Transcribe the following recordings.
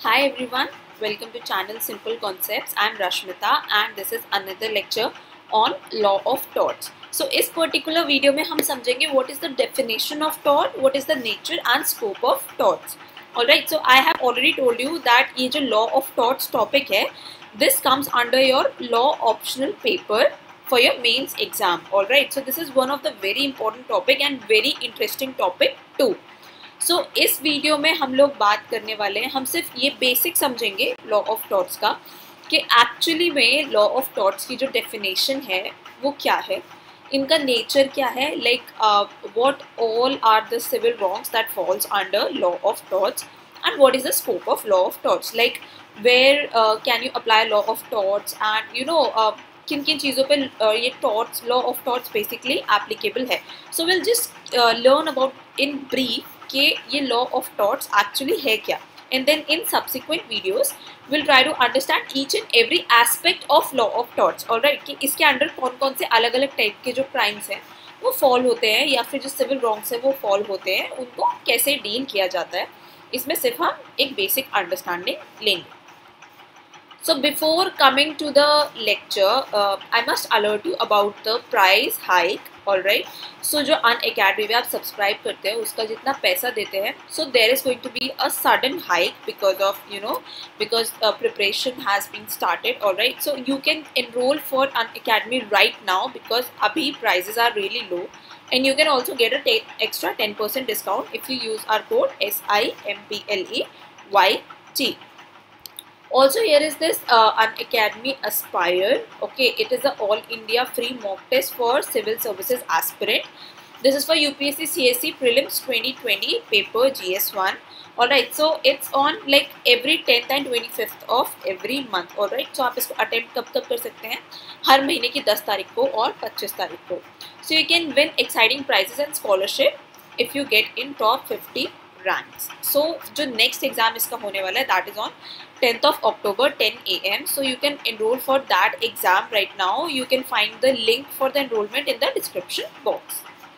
Hi everyone, welcome to channel Simple Concepts. I am Rashmita and this is another lecture on law of torts. So इस particular video में हम समझेंगे what is the definition of tort, what is the nature and scope of torts. Alright, so I have already told you that ये जो law of torts topic है, this comes under your law optional paper for your mains exam. Alright, so this is one of the very important topic and very interesting topic too. इस video में हम लोग बात करने वाले हैं, हम सिर्फ ये बेसिक समझेंगे लॉ ऑफ टॉर्ट्स का कि एक्चुअली में लॉ ऑफ टॉर्ट्स की जो डेफिनेशन है वो क्या है, इनका नेचर क्या है, like what all are the civil wrongs that falls under law of torts and what is the scope of law of torts, like where can you apply law of torts and किन किन चीज़ों पे ये torts law of torts basically applicable है. So will just learn about in brief कि ये law of torts actually है क्या, and then in subsequent videos will try to understand each and every aspect of law of torts. Alright, कि इसके under कौन कौन से अलग अलग टाइप के जो क्राइम्स हैं वो फॉल होते हैं या फिर जो सिविल रॉन्ग्स हैं वो फॉल होते हैं, उनको कैसे डील किया जाता है, इसमें सिर्फ हम एक बेसिक अंडरस्टैंडिंग लेंगे. So before coming to the lecture, I must alert you about the price hike. Alright. So जो Unacademy में आप सब्सक्राइब करते हैं उसका जितना पैसा देते हैं, so there is going to be a sudden hike because of because preparation has been started. Alright. So you can enroll for Unacademy right now because अभी prices are really low, and you can also get a extra 10% discount if you use our code SIMPLEYT. Also, here is this Unacademy Aspire. Okay, it is an all India free mock test for civil services aspirant. This is for UPSC CSE prelims 2020 paper GS1. Alright, so it's on like every 10th and 25th of every month. Alright, so आप इसको attempt कब कर सकते हैं, हर महीने की 10 तारीख को और 25 तारीख को. So you can win exciting prizes and scholarship if you get in top 50 ranks. So जो next exam इसका होने वाला है that is on 10th of October 10 AM. So you can enroll for that exam right now. You can find the link for the enrollment in the description box.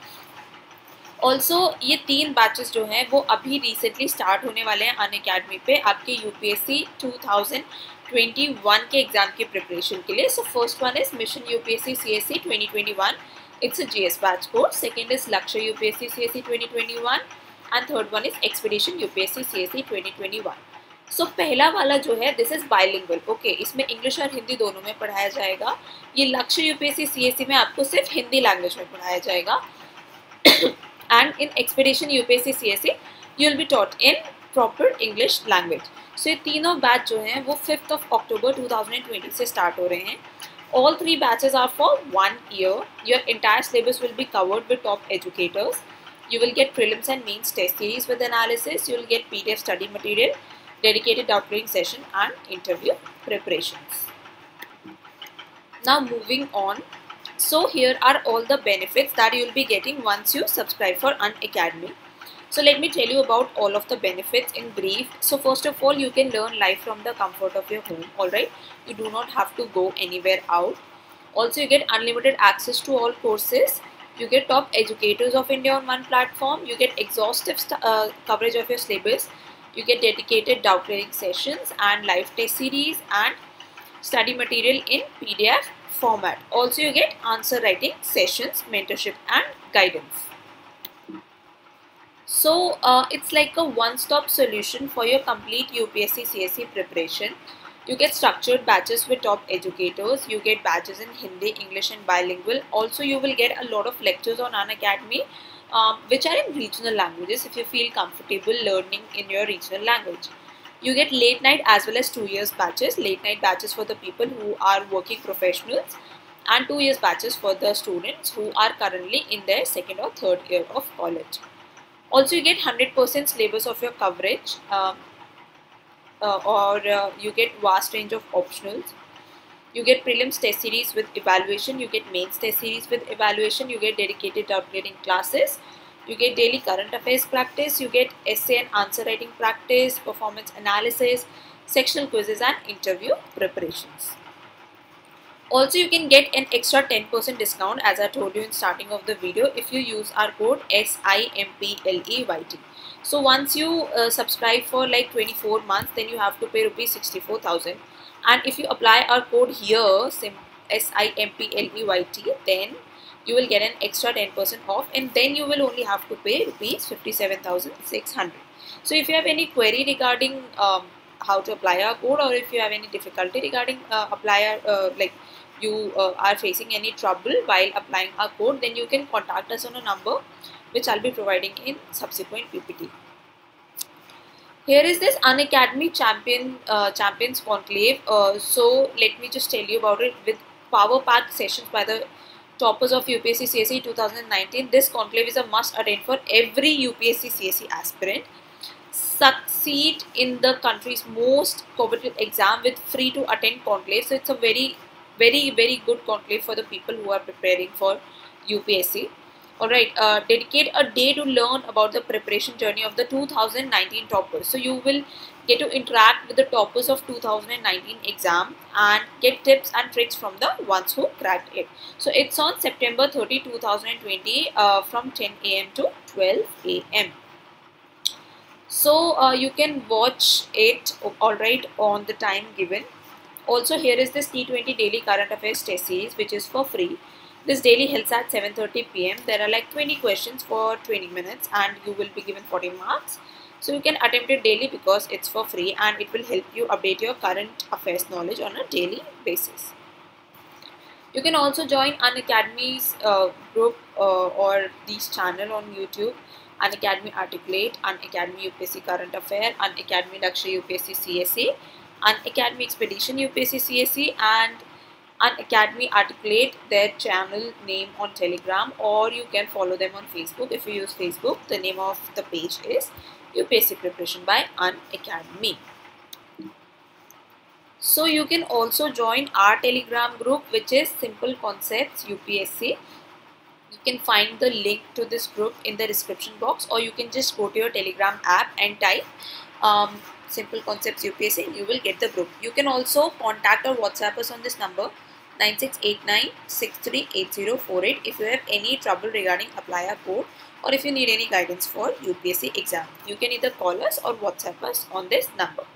Also ये 3 batches जो हैं वो अभी recently start होने वाले हैं Unacademy पे आपके UPSC 2021 के एग्जाम की प्रिपरेशन के लिए. So first one is mission UPSC CSE 2021. It's a GS batch course. Second is Lakshya UPSC CSE 2021 and third one is Expedition UPSC CSE 2021. सो पहला वाला जो है दिस इज बाइलिंगुअल. ओके, इसमें इंग्लिश और हिंदी दोनों में पढ़ाया जाएगा. ये लक्ष्य यूपीएससी सीएसई में आपको सिर्फ हिंदी लैंग्वेज में पढ़ाया जाएगा. And in expedition UPSC CSE you will be taught in proper English language. So ये तीनों बैच जो हैं वो 5th of October 2020 से स्टार्ट हो रहे हैं. All 3 batches are for 1 year. Your entire syllabus will be covered with top educators. You will get prelims and mains test series with analysis. You will get PDF study material, dedicated doubt clearing session and interview preparations. Now moving on. So here are all the benefits that you will be getting once you subscribe for Unacademy. So let me tell you about all of the benefits in brief. So first of all, you can learn live from the comfort of your home. Alright, you do not have to go anywhere out. Also you get unlimited access to all courses. You get top educators of India on one platform. You get exhaustive coverage of your syllabus. You get dedicated doubt clearing sessions and live test series and study material in PDF format. Also you get answer writing sessions, mentorship and guidance. So it's like a one-stop solution for your complete UPSC CSE preparation. You get structured batches with top educators. You get batches in Hindi, English and bilingual. Also you will get a lot of lectures on Unacademy which are in regional languages if you feel comfortable learning in your regional language. You get late night as well as 2 years batches. Late night batches for the people who are working professionals and 2 years batches for the students who are currently in their 2nd or 3rd year of college. Also you get 100% syllabus of your coverage you get vast range of optionals. You get prelims test series with evaluation. You get mains test series with evaluation. You get dedicated doubt clearing classes. You get daily current affairs practice. You get essay and answer writing practice, performance analysis, sectional quizzes and interview preparations. Also, you can get an extra 10% discount as I told you in starting of the video if you use our code SIMPLEYT. So once you subscribe for like 24 months, then you have to pay rupees 64,000. And if you apply our code here, SIMPLEYT, then you will get an extra 10% off, and then you will only have to pay rupees 57,600. So if you have any query regarding how to apply our code, or if you have any difficulty regarding like you are facing any trouble while applying our code, then you can contact us on a number which I'll be providing in subsequent PPT. Here is this Unacademy Champions Conclave. So let me just tell you about it. With power-packed sessions by the toppers of UPSC CSE 2019, this conclave is a must attend for every UPSC CSE aspirant. Succeed in the country's most coveted exam with free to attend conclave. So it's a very good conclave for the people who are preparing for UPSC. Alright, dedicate a day to learn about the preparation journey of the 2019 toppers. So you will get to interact with the toppers of 2019 exam and get tips and tricks from the ones who cracked it. So it's on September 30, 2020 from 10 AM to 12 AM. So you can watch it alright on the time given. Also, here is this T20 daily current affairs test series which is for free. This daily helps at 7:30 PM. There are like 20 questions for 20 minutes and you will be given 40 marks. So you can attempt it daily because it's for free and it will help you update your current affairs knowledge on a daily basis. You can also join Unacademy's group or this channel on YouTube. Unacademy Articulate, Unacademy UPSC Current Affair, Unacademy Lakshya UPSC CSE, Unacademy Expedition UPSC CSE, and Unacademy Articulate, their channel name on Telegram, or you can follow them on Facebook. If you use Facebook, the name of the page is UPSC Preparation by Unacademy. So you can also join our Telegram group, which is Simple Concepts UPSC. You can find the link to this group in the description box, or you can just go to your Telegram app and type Simple Concepts UPSC and you will get the group. You can also contact or WhatsApp us on this number 9689638048 if you have any trouble regarding apply our code, or if you need any guidance for UPSC exam. You can either call us or WhatsApp us on this number.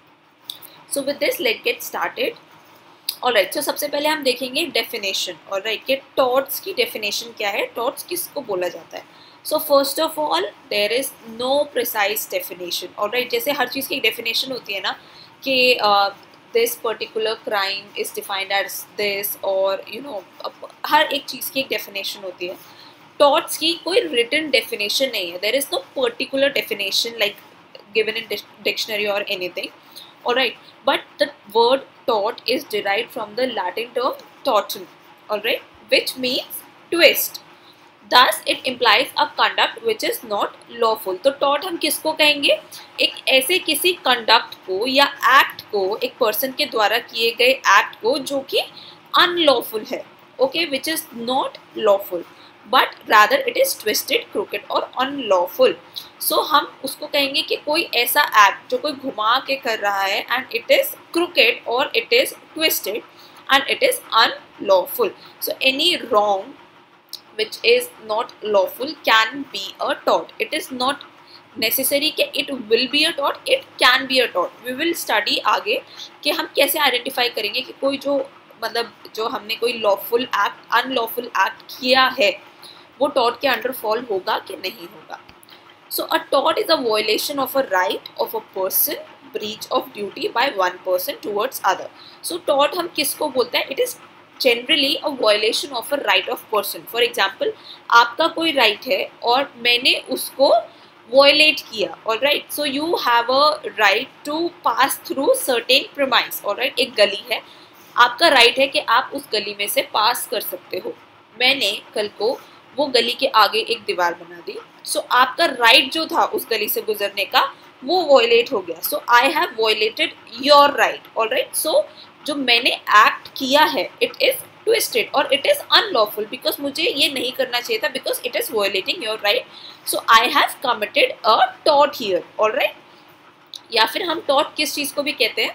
So with this, let's get started. Alright, so सबसे पहले हम देखेंगे definition. Alright, कि torts की definition क्या है, torts किसको बोला जाता है. So first of all, there is no precise definition. Alright, जैसे हर चीज़ की एक डेफिनेशन होती है ना कि this particular crime is defined as this, or you know, हर एक चीज़ की एक डेफिनेशन होती है. टॉर्ट्स की कोई written definition नहीं है. There is no particular definition like given in dictionary or anything. Alright, but the word tort is derived from the Latin term tortum, alright, which means twist. Thus, it implies a conduct which is not lawful. तो tort हम किसको कहेंगे? एक ऐसे किसी conduct को या act को, एक person के द्वारा किए गए act को जो कि unlawful है, okay, which is not lawful, but rather it is twisted, crooked और unlawful. So हम उसको कहेंगे कि कोई ऐसा act जो कोई घुमा के कर रहा है and it is crooked or it is twisted and it is unlawful. So any wrong which is not lawful can be a tort. It is not necessary कि it will be a tort, it can be a tort. We will study आगे कि हम कैसे identify करेंगे कि कोई जो मतलब जो हमने कोई lawful act, unlawful act किया है वो tort के under fall होगा कि नहीं होगा. So a tort is a violation of a right of a person, breach of duty by one person towards other. So tort हम किसको बोलते हैं? It is generally a violation of a right of person. For example, आपका कोई right है और मैंने उसको violate किया, alright. So you have a right to pass through certain premise, alright. एक गली है, आपका right है कि आप उस गली में से pass कर सकते हो. मैंने कल को वो गली के आगे एक दीवार बना दी, so आपका right जो था उस गली से गुजरने का वो violate हो गया. So I have violated your right, alright. So जो मैंने एक्ट किया है इट इज ट्विस्टेड और इट इज अनलॉफुल बिकॉज मुझे ये नहीं करना चाहिए था because it is violating your right. So I have committed a tort here, alright. या फिर हम टॉर्ट किस चीज़ को भी कहते हैं?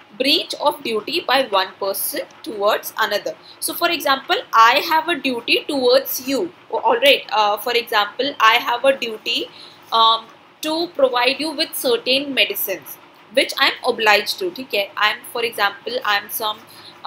breach of duty by one person towards another. So for example, I have a duty towards you. Alright, for example, I have a duty to provide you with certain medicines which I am obliged to. ठीक है, I am, for example, I am some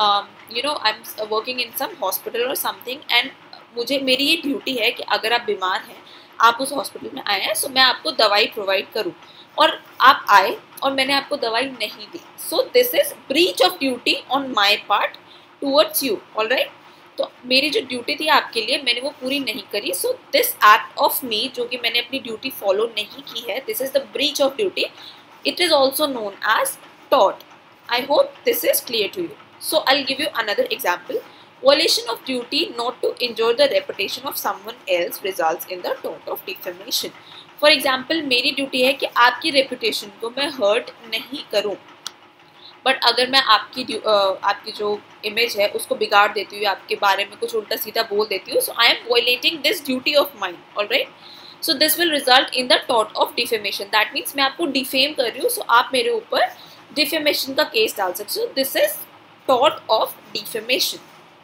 I'm working in some hospital or something, and मुझे मेरी ये duty है कि अगर आप बीमार हैं, आप उस हॉस्पिटल में आए हैं, सो मैं आपको दवाई प्रोवाइड करूँ, और आप आए और मैंने आपको दवाई नहीं दी, so this is breach of duty on my part towards you. Alright, तो मेरी जो ड्यूटी थी आपके लिए, मैंने वो पूरी नहीं करी, so this act of me, जो कि मैंने अपनी ड्यूटी फॉलो नहीं की है, this is the breach of duty. It is also known as tort. I hope this is clear to you. So I'll give you another example. Violation of duty not to injure the reputation of someone else results in the tort of defamation. For example, मेरी duty है कि आपकी reputation को मैं hurt नहीं करूं, but अगर मैं आपकी जो इमेज है उसको बिगाड़ देती हूँ, आपके बारे में कुछ उल्टा सीधा बोल देती हूँ, so I am violating this duty of mine. Alright, so this will result in the tort of defamation. That means मैं आपको डिफेम कर रही हूँ, सो आप मेरे ऊपर डिफेमेशन का केस डाल सकते हो. This is tort of defamation.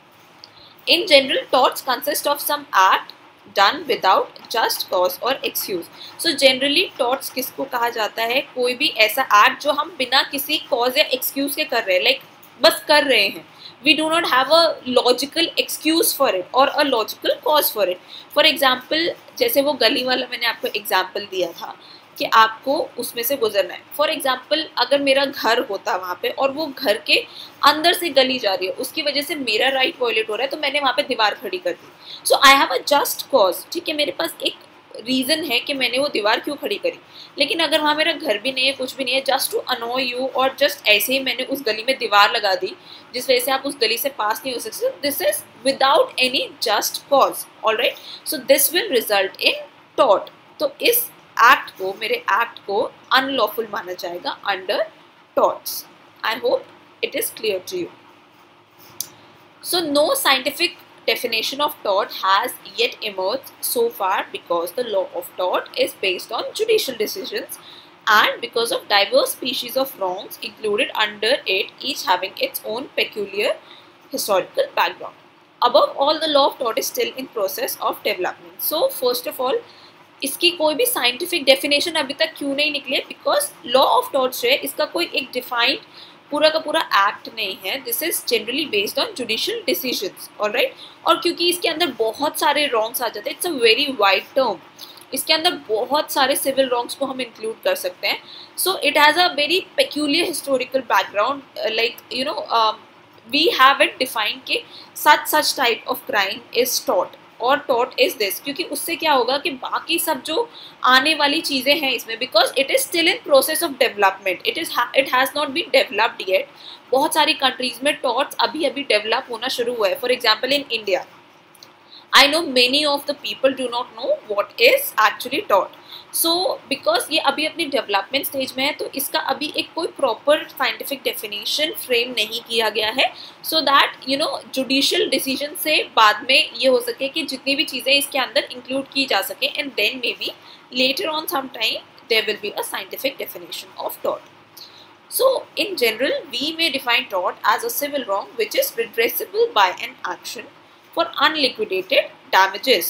In general, torts consist of some act done without just cause or excuse. So generally torts किसको कहा जाता है? कोई भी ऐसा act जो हम बिना किसी cause या excuse के कर रहे हैं, like बस कर रहे हैं. We do not have a logical excuse for it or a logical cause for it. For example, जैसे वो गली वाला मैंने आपको example दिया था कि आपको उसमें से गुजरना है. फॉर एग्जाम्पल, अगर मेरा घर होता वहाँ पे और वो घर के अंदर से गली जा रही है, उसकी वजह से मेरा राइट वायलेट हो रहा है, तो मैंने वहाँ पे दीवार खड़ी कर दी. So I have a just cause. ठीक है, मेरे पास एक रीज़न है कि मैंने वो दीवार क्यों खड़ी करी. लेकिन अगर वहाँ मेरा घर भी नहीं है, कुछ भी नहीं है, जस्ट टू अनॉय यू, और जस्ट ऐसे ही मैंने उस गली में दीवार लगा दी जिस वजह से आप उस गली से पास नहीं हो सकते, this is without any just cause. Alright, so this will result in tort. तो इस एक्ट को, मेरे एक्ट को अनलॉफुल माना जाएगा under torts. I hope it is clear to you. So no scientific definition of tort has yet emerged so far because the law of tort is based on judicial decisions and because of diverse species of wrongs included under it, each having its own peculiar historical background. Above all, the law of tort is still in process of development. So first of all, इसकी कोई भी scientific definition अभी तक क्यों नहीं निकली है? Because law of torts है, इसका कोई एक डिफाइंड पूरा का पूरा एक्ट नहीं है. This is generally based on judicial decisions. Alright, और क्योंकि इसके अंदर बहुत सारे रॉन्ग्स आ जाते हैं, it's a very wide term, इसके अंदर बहुत सारे सिविल रॉन्ग्स को हम इंक्लूड कर सकते हैं. So it has a very peculiar historical background, like you know we have it defined कि such type of crime is tort और टॉर्ट इज दिस. क्योंकि उससे क्या होगा कि बाकी सब जो आने वाली चीज़ें हैं इसमें, because it is still in process of development, it has not been developed yet. बहुत सारी कंट्रीज में टॉर्ट्स अभी अभी डेवलप होना शुरू हुआ है. For example in India, I know many of the people do not know what is actually tort. So because ये अभी अपनी डेवलपमेंट स्टेज में है, तो इसका अभी एक कोई प्रॉपर साइंटिफिक डेफिनेशन फ्रेम नहीं किया गया है, so that you know judicial decision से बाद में ये हो सके कि जितनी भी चीज़ें इसके अंदर इंक्लूड की जा सके, and then may be later on some time there will be a scientific definition of tort. So in general, we may define tort as a civil wrong which is redressable by an action for unliquidated damages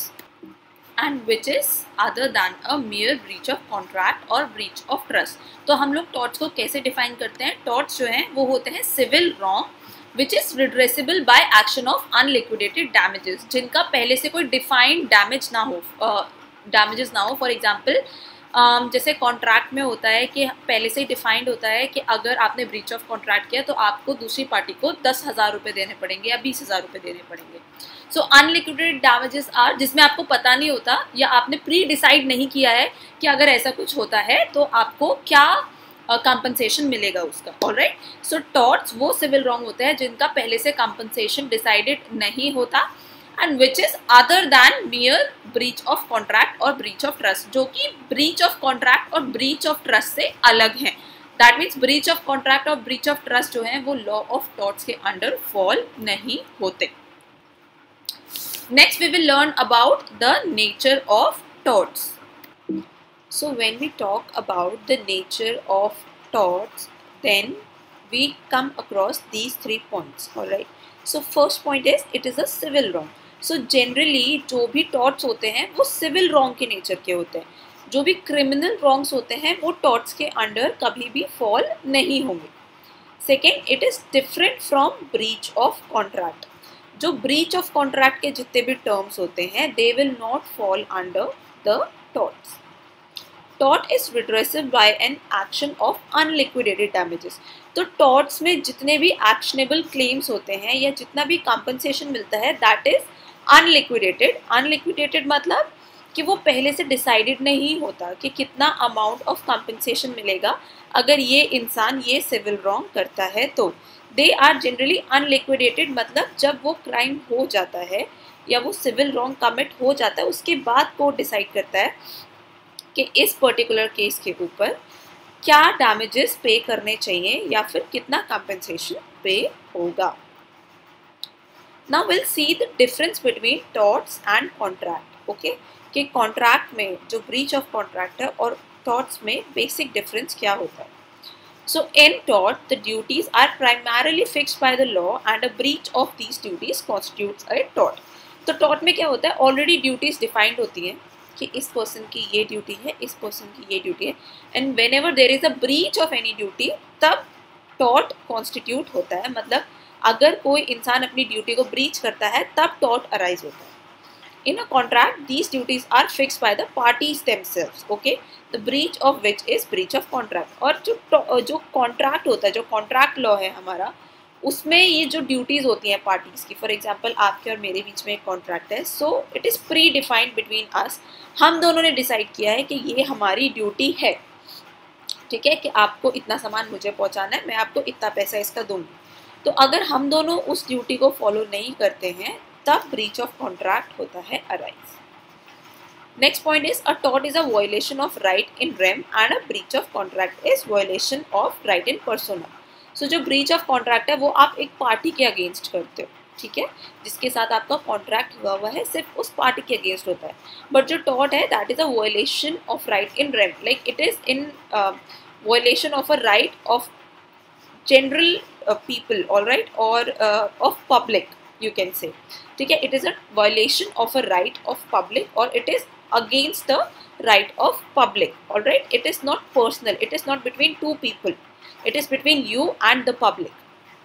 and which is other than a mere breach of contract or breach of trust. तो हम लोग torts को कैसे define करते हैं? torts जो हैं वो होते हैं civil wrong which is redressable by action of unliquidated damages, जिनका पहले से कोई defined damage ना हो, damages ना हो. फॉर एग्जाम्पल जैसे कॉन्ट्रैक्ट में होता है कि पहले से ही डिफाइंड होता है कि अगर आपने ब्रीच ऑफ कॉन्ट्रैक्ट किया तो आपको दूसरी पार्टी को 10,000 रुपये देने पड़ेंगे या 20,000 रुपये देने पड़ेंगे. सो अनलिक्विडेटेड डैमेजेस आर जिसमें आपको पता नहीं होता या आपने प्री डिसाइड नहीं किया है कि अगर ऐसा कुछ होता है तो आपको क्या कंपनसेशन मिलेगा उसका. ऑलराइट, सो टॉर्ट्स वो सिविल रॉन्ग होते हैं जिनका पहले से कंपनसेशन डिसाइडेड नहीं होता, and which is other than mere breach of contract or breach of trust, जो कि breach of contract और breach of trust से अलग हैं. That means breach of contract और breach of trust जो हैं वो law of torts के under fall नहीं होते. Next we will learn about the nature of torts. So when we talk about the nature of torts, then we come across these 3 points. All right. So first point is it is a civil wrong. So generally जो भी torts होते हैं वो civil wrong के nature के होते हैं. जो भी criminal wrongs होते हैं वो torts के under कभी भी fall नहीं होंगे. Second, it is different from breach of contract. जो breach of contract के जितने भी terms होते हैं they will not fall under the torts. Tort is redressable by an action of unliquidated damages. तो torts में जितने भी actionable claims होते हैं या जितना भी compensation मिलता है that is unliquidated. Unliquidated मतलब कि वो पहले से decided नहीं होता कि कितना amount of compensation मिलेगा अगर ये इंसान ये civil wrong करता है तो they are generally unliquidated. मतलब जब वो crime हो जाता है या वो civil wrong commit हो जाता है उसके बाद court decide करता है कि इस पर्टिकुलर केस के ऊपर क्या डैमेजेस पे करने चाहिए या फिर कितना कंपेंसेशन पे होगा. Now will see the difference between torts and contract. Okay, कि कॉन्ट्रैक्ट में जो ब्रीच ऑफ कॉन्ट्रैक्ट है और टॉर्ट्स में बेसिक डिफरेंस क्या होता है. So in tort the duties are primarily fixed by the law and a breach of these duties constitutes a tort. तो टॉर्ट में क्या होता है, ऑलरेडी ड्यूटीज डिफाइंड होती हैं कि इस पर्सन की ये ड्यूटी है, इस पर्सन की ये ड्यूटी है, and whenever there is a breach of any duty तब टॉर्ट कॉन्स्टिट्यूट होता है. मतलब अगर कोई इंसान अपनी ड्यूटी को ब्रीच करता है तब टॉर्ट अराइज होता है. In a contract these duties are fixed by the parties themselves. Okay, the breach of which is breach of contract. और जो कॉन्ट्रैक्ट होता है, जो कॉन्ट्रैक्ट लॉ है हमारा, उसमें ये जो ड्यूटीज़ होती हैं पार्टीज़ की, फॉर एग्जांपल आपके और मेरे बीच में एक कॉन्ट्रैक्ट है, so it is predefined between us. हम दोनों ने डिसाइड किया है कि ये हमारी ड्यूटी है, ठीक है, कि आपको इतना सामान मुझे पहुंचाना है, मैं आपको इतना पैसा इसका दूंगी. तो अगर हम दोनों उस ड्यूटी को फॉलो नहीं करते हैं तब ब्रीच ऑफ कॉन्ट्रैक्ट होता है arise. Next point is a tort is a violation of right in rem and a breach of contract is violation of right in persona. So जो ब्रीच ऑफ कॉन्ट्रैक्ट है वो आप एक party के against करते हो, ठीक है, जिसके साथ आपका कॉन्ट्रैक्ट हुआ है सिर्फ उस पार्टी के अगेंस्ट होता है. बट जो टॉर्ट है that is a violation of right in rem, like it is in violation of a right of general people, all right, और of public you can say, ठीक है. It is a violation of a right of public और it is against the right of public, all right. It is not personal, it is not between two people, it is between you and the public.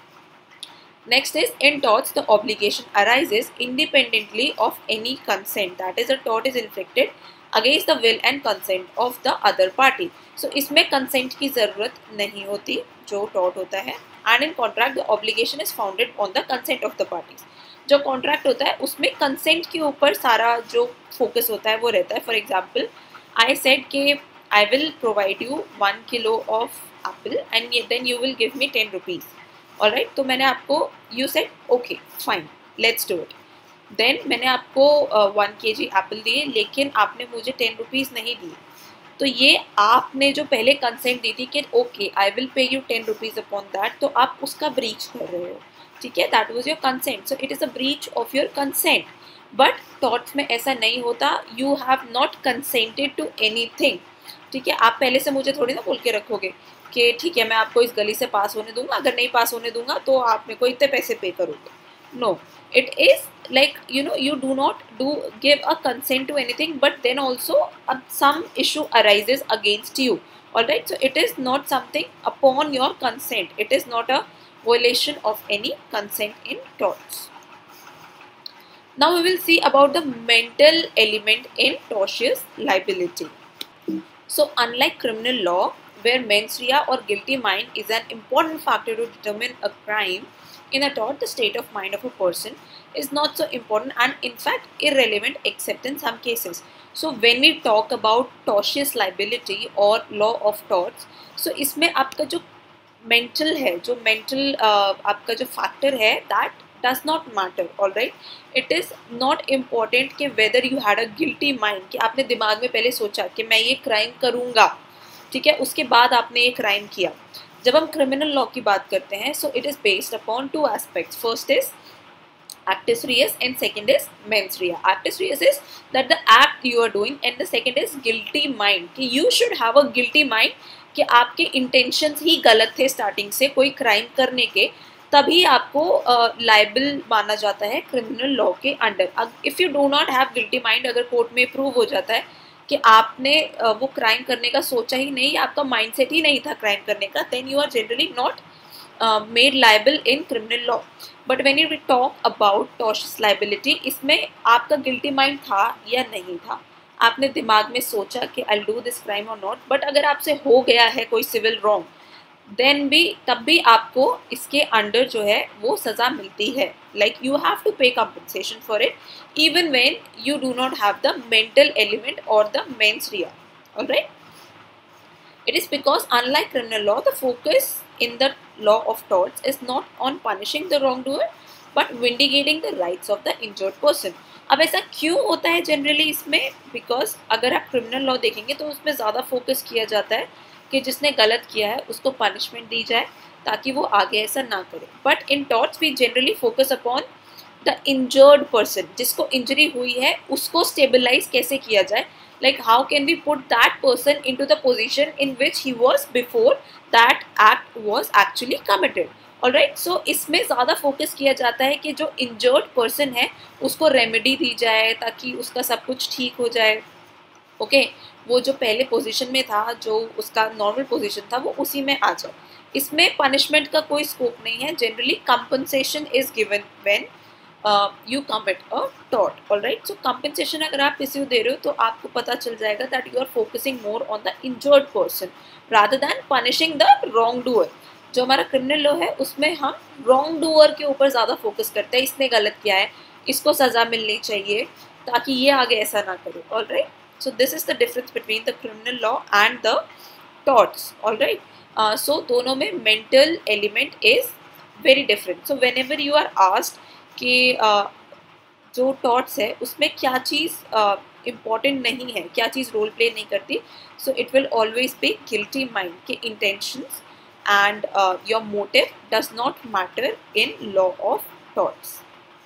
Next is in torts the obligation arises independently of any consent, that is a tort is inflicted against the will and consent of the other party. So इसमें consent की ज़रूरत नहीं होती जो tort होता है. And in contract the obligation is founded on the consent of the parties. जो contract होता है उसमें consent के ऊपर सारा जो focus होता है वो रहता है. For example, I said कि I will provide you 1 kilo of apple and then you will give me 10 rupees. Alright, तो मैंने आपको, you said okay fine let's do it. Then मैंने आपको 1 kg एप्पल दिए लेकिन आपने मुझे 10 रुपीज़ नहीं दिए. तो ये आपने जो पहले कंसेंट दी थी कि okay I will pay you 10 rupees upon that, तो आप उसका ब्रीच कर रहे हो, ठीक है. That was your consent, so it is a breach of your consent. But torts में ऐसा नहीं होता. You have not consented to anything, ठीक है. आप पहले से मुझे थोड़ी ना बोल के रखोगे कि ठीक है मैं आपको इस गली से पास होने दूंगा, अगर नहीं पास होने दूंगा तो आप मेरे को इतने पैसे पे करोगे. No, it is like you do not give a consent to anything, but then also some issue arises against you, all right. So it is not something upon your consent, it is not a violation of any consent in torts. Now we will see about the mental element in tortious liability. So unlike criminal law where mens rea or guilty mind is an important factor to determine a crime, in a tort the state of mind of a person is not so important and in fact irrelevant except in some cases. So when we talk about tortious liability or law of torts, so इसमें आपका जो mental है, जो mental आपका जो factor है, that does not matter, all right. It is not important कि whether you had a guilty mind, कि आपने दिमाग में पहले सोचा कि मैं ये crime करूँगा, ठीक है, उसके बाद आपने ये crime किया. जब हम criminal law की बात करते हैं, so it is based upon two aspects. First is actus reus and second is mens rea. Actus reus is that the act you are doing and the second is guilty mind, कि you should have a guilty mind कि आपके intentions ही गलत थे starting से कोई crime करने के, तभी आपको लाइबल माना जाता है क्रिमिनल लॉ के under. If you do not have guilty mind, अगर कोर्ट में प्रूव हो जाता है कि आपने वो क्राइम करने का सोचा ही नहीं, आपका माइंडसेट ही नहीं था क्राइम करने का, then you are generally not made liable in criminal law. But when you talk about tortious liability, इसमें आपका गिल्टी माइंड था या नहीं था, आपने दिमाग में सोचा कि आई डू दिस क्राइम और नॉट, बट अगर आपसे हो गया है कोई सिविल रॉन्ग, देन भी तब भी आपको इसके अंडर जो है वो सज़ा मिलती है। Like you have to pay compensation for it even when you do not have the mental element और the mens rea. Alright, it is because unlike criminal law, the focus in the law of torts is not on punishing the wrongdoer but vindicating the rights of the injured person. अब ऐसा क्यों होता है generally इसमें? Because अगर आप criminal law देखेंगे तो उसमें ज़्यादा फोकस किया जाता है कि जिसने गलत किया है उसको पनिशमेंट दी जाए ताकि वो आगे ऐसा ना करे। But in torts we generally focus upon the injured person, जिसको इंजरी हुई है उसको स्टेबलाइज कैसे किया जाए, like how can we put that person into the position in which he was before that act was actually committed. Alright, so इसमें ज़्यादा focus किया जाता है कि जो इंजर्ड पर्सन है उसको रेमेडी दी जाए ताकि उसका सब कुछ ठीक हो जाए। ओके, वो जो पहले पोजीशन में था, जो उसका नॉर्मल पोजीशन था, वो उसी में आ जाए। इसमें पनिशमेंट का कोई स्कोप नहीं है। Generally compensation is given when you commit a tort. Alright, so compensation अगर आप किसी को दे रहे हो तो आपको पता चल जाएगा that you are focusing more on the injured person rather than punishing the wrongdoer. जो हमारा क्रिमिनल लॉ है उसमें हम wrongdoer के ऊपर ज़्यादा फोकस करते हैं, इसने गलत किया है, इसको सज़ा मिलनी चाहिए ताकि ये आगे ऐसा ना करे। Alright, so this is the difference between the criminal law and the torts. Alright, so दोनों में mental element is very different. So whenever you are asked कि जो टॉर्ट्स है उसमें क्या चीज़ इम्पॉर्टेंट नहीं है, क्या चीज़ रोल प्ले नहीं करती, so it will always be guilty mind के intentions and your motive does not matter in law of torts.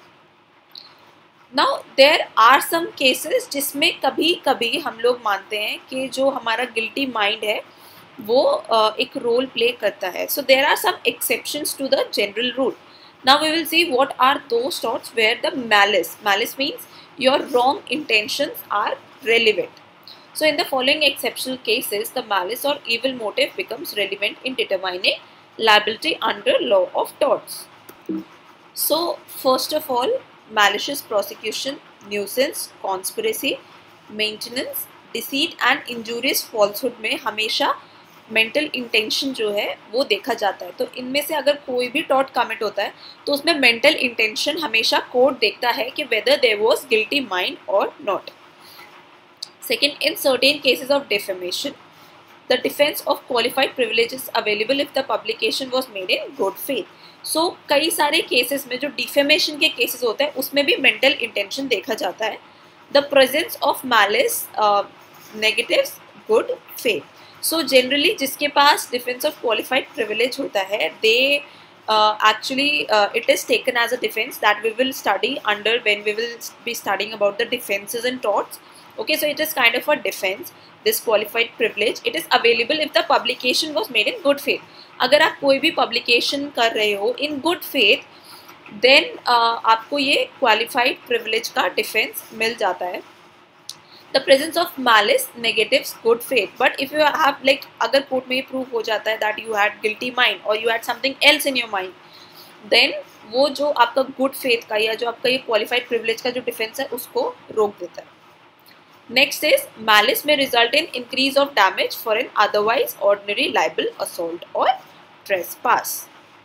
Now there are some cases जिसमें कभी कभी हम लोग मानते हैं कि जो हमारा गिल्टी माइंड है वो एक रोल प्ले करता है। So there are some exceptions to the general rule. Now we will see what are those torts where the malice means your wrong intentions are relevant. So in the following exceptional cases, the malice or evil motive becomes relevant in determining liability under law of torts. So first of all, malicious prosecution, nuisance, conspiracy, maintenance, deceit and injurious falsehood में हमेशा mental intention जो है वो देखा जाता है। तो इनमें से अगर कोई भी टॉर्ट कमिट होता है तो उसमें मेंटल इंटेंशन हमेशा कोर्ट देखता है कि whether there was guilty mind और not. Second, in certain cases of defamation the defence of qualified privileges available if the publication was made in good faith. So कई सारे केसेस में जो defamation के केसेस होते हैं उसमें भी मेंटल इंटेंशन देखा जाता है। The presence of malice negatives good faith. So generally जिसके पास डिफेंस ऑफ क्वालिफाइड प्रिविलेज होता है दे actually it is taken as a defense that we will study under when we will be studying about the defenses and torts. Okay, so it is kind of a defense, this qualified privilege. It is available if the publication was made in good faith. अगर आप कोई भी publication कर रहे हो in good faith, then आपको ये qualified privilege का defense मिल जाता है. The presence of malice negatives good faith, but if you have like अगर कोर्ट में ये प्रूव हो जाता है that you had guilty mind or you had something else in your mind, then वो जो आपका गुड फेथ का या जो आपका ये क्वालिफाइड प्रिविलेज का जो डिफेंस है उसको रोक देता है. Next is malice may result in increase of damage for an otherwise ordinary liable assault और trespass.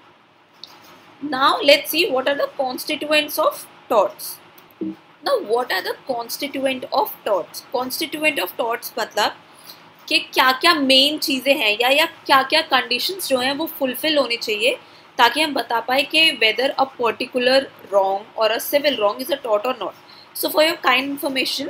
Now let's see what are the constituents of torts. Now what are the constituent of torts? Constituent of torts मतलब कि क्या क्या main चीज़ें हैं या क्या क्या कंडीशंस जो हैं वो फुलफिल होनी चाहिए ताकि हम बता पाए कि वेदर अ पर्टिकुलर रॉन्ग और a civil wrong is a tort और not. So for your kind information,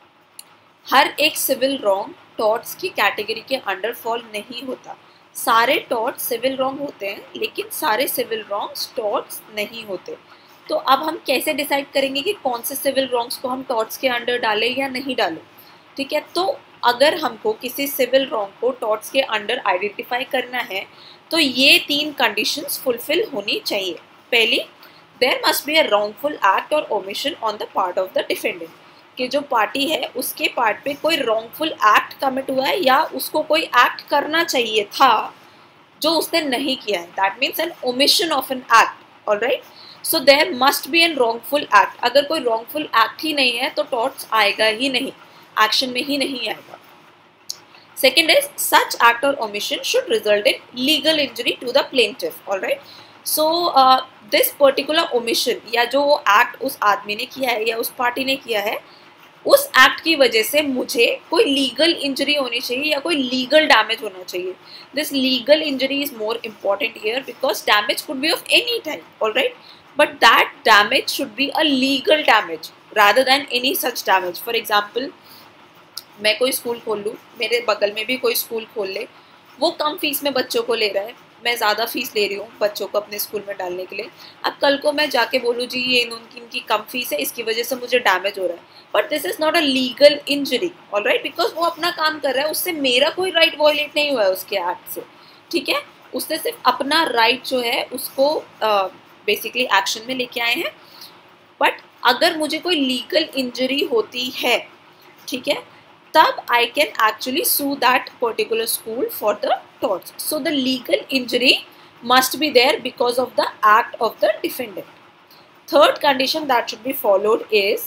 हर एक सिविल रॉन्ग टॉर्ट्स की कैटेगरी के अंडर फॉल नहीं होता. सारे टॉर्ट्स सिविल रॉन्ग होते हैं लेकिन सारे सिविल रॉन्ग्स टॉर्ट्स नहीं होते. तो अब हम कैसे डिसाइड करेंगे कि कौन से सिविल रॉन्ग्स को हम टॉर्ट्स के अंडर डालें या नहीं डालें? ठीक है, तो अगर हमको किसी सिविल रॉन्ग को टॉर्ट्स के अंडर आइडेंटिफाई करना है तो ये 3 कंडीशंस फुलफिल होनी चाहिए। पहली, there must be a wrongful act और omission on the part of the defendant, कि जो पार्टी है उसके पार्ट पे कोई रॉन्गफुल एक्ट कमिट हुआ है या उसको कोई एक्ट करना चाहिए था जो उसने नहीं किया है। That means an omission of an act. Alright, so there must be an wrongful act. अगर कोई रॉन्गफुल एक्ट ही नहीं है तो टॉर्ट्स आएगा ही नहीं, एक्शन में ही नहीं आएगा। Second is such act or omission should result in legal injury to the plaintiff. All right. So this particular omission या जो act उस आदमी ने किया है या उस पार्टी ने किया है, उस एक्ट की वजह से मुझे कोई लीगल इंजरी होनी चाहिए या कोई लीगल डैमेज होना चाहिए। This legal injury is more important here because damage could be of any type. All right, but that damage should be a legal damage rather than any such damage. For example, मैं कोई school खोल लूँ, मेरे बगल में भी कोई school खोल ले, वो कम फीस में बच्चों को ले रहा है, मैं ज़्यादा फीस ले रही हूँ बच्चों को अपने स्कूल में डालने के लिए। अब कल को मैं जाके बोलूँ जी ये इनकी कम फीस है, इसकी वजह से मुझे डैमेज हो रहा है, but this is not a legal injury. All right, because वो अपना काम कर रहा है, उससे मेरा कोई राइट वायलेट नहीं हुआ है उसके एक्ट से। ठीक है, उसने सिर्फ अपना राइट जो है उसको बेसिकली एक्शन में लेके आए हैं। बट अगर मुझे कोई लीगल इंजरी होती है, ठीक है, तब I can actually sue that particular school for the torts. So the legal injury must be there because of the act of the defendant. Third condition that should be followed is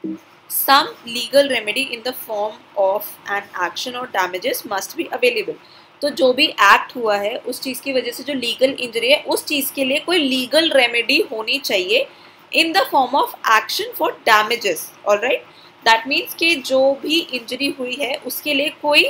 some legal remedy in the form of an action or damages must be available. तो जो भी act हुआ है उस चीज़ की वजह से जो लीगल इंजरी है उस चीज़ के लिए कोई लीगल रेमेडी होनी चाहिए in the form of action for damages. All right, that means कि जो भी इंजरी हुई है उसके लिए कोई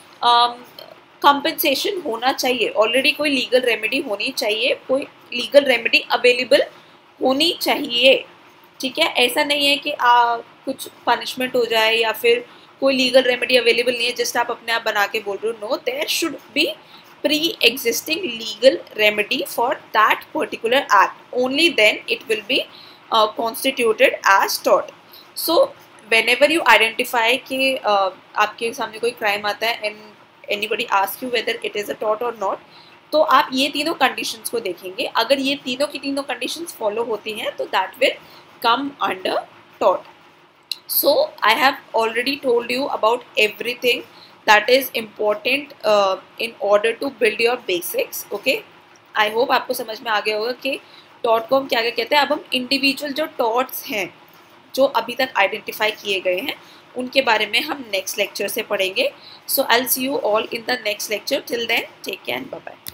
कंपनसेशन होना चाहिए, ऑलरेडी कोई लीगल रेमेडी होनी चाहिए, कोई लीगल रेमेडी अवेलेबल होनी चाहिए। ठीक है, ऐसा नहीं है कि कुछ पनिशमेंट हो जाए या फिर कोई लीगल रेमेडी अवेलेबल नहीं है, जस्ट आप अपने आप बना के बोल रहे हो। No, there should be pre existing legal remedy for that particular act, only then it will be constituted as tort. So whenever you identify कि आपके सामने कोई क्राइम आता है and anybody ask you whether it is a tort or not, तो आप ये तीनों कंडीशंस को देखेंगे। अगर ये तीनों की तीनों कंडीशंस फॉलो होती हैं तो that will come under tort. So I have already told you about everything that is important in order to build your basics. Okay, I hope आपको समझ में आ गया होगा कि टॉर्ट को हम क्या क्या कहते हैं। अब हम इंडिविजुअल जो टॉर्ट्स हैं जो अभी तक आइडेंटिफाई किए गए हैं उनके बारे में हम नेक्स्ट लेक्चर से पढ़ेंगे। So I will see you all in the next lecture. Till then take care, bye bye.